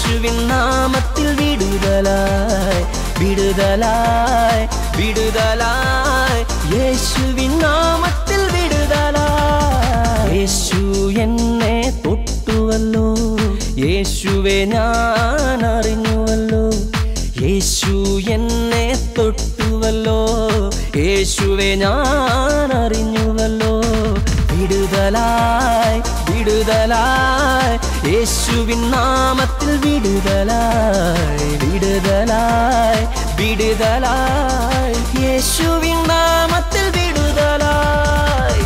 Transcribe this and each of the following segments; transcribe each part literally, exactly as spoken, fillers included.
യേശുവിൻ നാമത്തിൽ വിടുതലായി വിടുതലായി വിടുതലായി യേശുവിൻ നാമത്തിൽ വിടുതലായി യേശു എന്നെ തൊട്ടുവല്ലോ യേശുവെ ഞാൻ അറിഞ്ഞുവല്ലോ യേശു എന്നെ തൊട്ടുവല്ലോ യേശുവെ ഞാൻ അറിഞ്ഞുവല്ലോ വിടുതലായി വിടുതലായി യേശുവിൻ നാമത്തിൽ വിടുതലായി വിടുതലായി വിടുതലായി യേശുവിൻ നാമത്തിൽ വിടുതലായി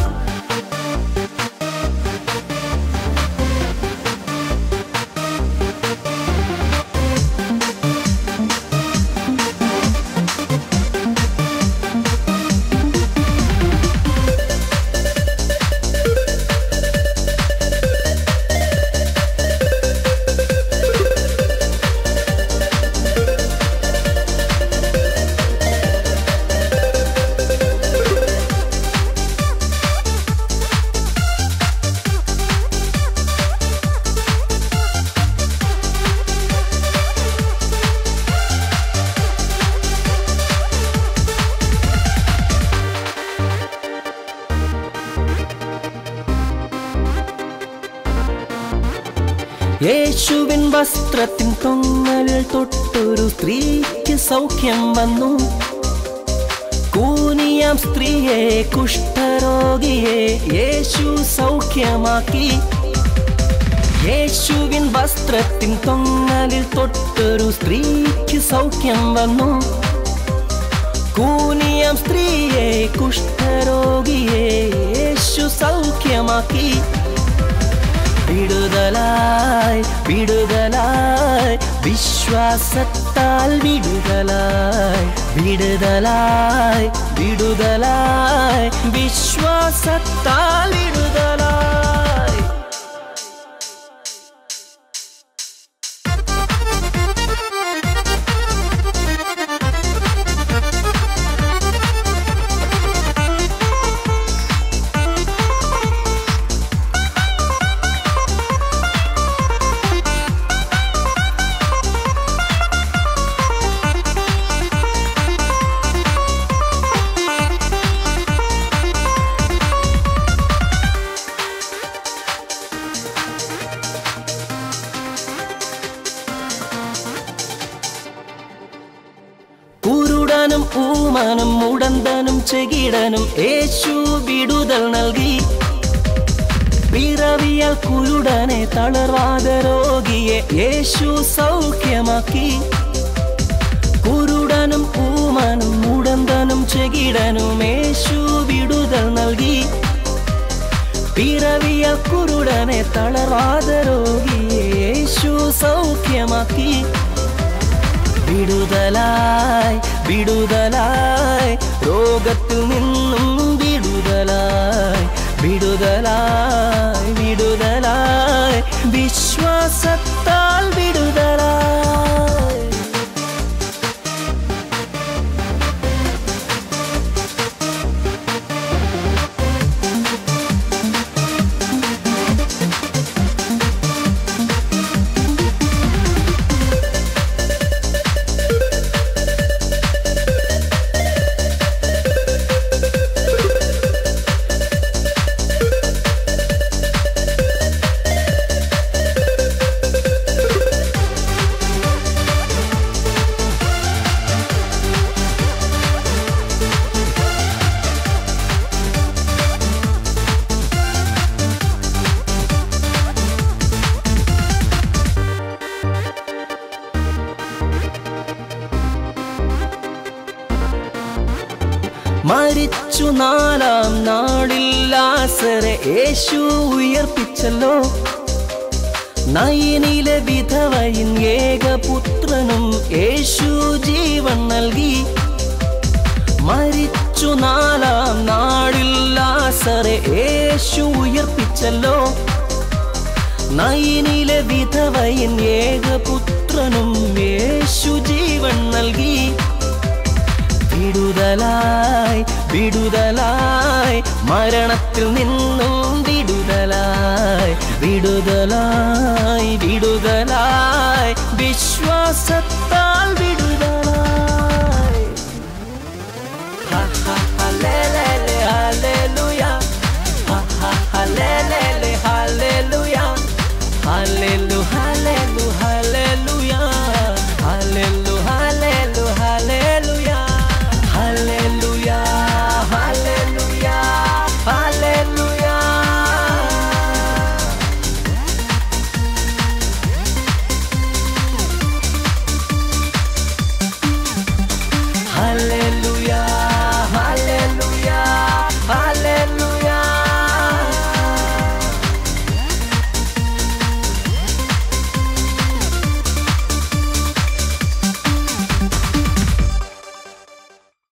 യേശുവിൻ വസ്ത്രത്തിൻ തൊങ്ങലിൽ തൊട്ടൊരു സ്ത്രീക്ക് സൗഖ്യം വന്നു കൂനിയാം സ്ത്രീയെ കുഷ്ഠരോഗിയെ യേശു സൗഖ്യമാക്കി യേശുവിൻ വസ്ത്രത്തിൻ തൊങ്ങലിൽ തൊട്ടൊരു സ്ത്രീക്ക് സൗഖ്യം വന്നു കൂനിയാം സ്ത്രീയെ കുഷ്ഠരോഗിയെ യേശു സൗഖ്യമാക്കി വിടുതലായി വിടുതലായി വിശ്വാസത്താൽ വിടുതലായി വിടുതലായി വിടുതലായി വിശ്വാസത്താൽ വിടുതലായി കുരുടനും ഊമനും മുടന്തനും ചെകിടനും യേശു വിടുതൽ നൽകി പിറവിയാൽ കുരുടനെ തളർവാദ രോഗിയെ യേശു സൗഖ്യമാക്കി കുരുടനും ഊമനും മുടന്തനും ചെകിടനും യേശു വിടുതൽ നൽകി പിറവിയാൽ കുരുടനെ തളർവാദ രോഗിയെ യേശു സൗഖ്യമാക്കി വിടുതലായി വിടുതലായി രോഗത്തിൽ നിന്നും വിടുതലായി വിടുതലായി വിടുതലായി വിശ്വാസത്താൽ വിടുതലായി മരിച്ചു നാലാം നാളിൽ ലാസറെ യേശു ഉയർപ്പിച്ചല്ലോ നയനിലെ വിധവയിൻ ഏകപുത്രനും യേശു ജീവൻ നൽകി മരിച്ചു നാലാം നാളിൽ ലാസറെ യേശു ഉയർപ്പിച്ചല്ലോ നയനിലെ വിധവയിൻ ഏകപുത്രനും യേശു ജീവൻ നൽകി വിടുതലായി വിടുതലായി മരണത്തിൽ നിന്നും വിടുതലായി വിടുതലായി വിടുതലായി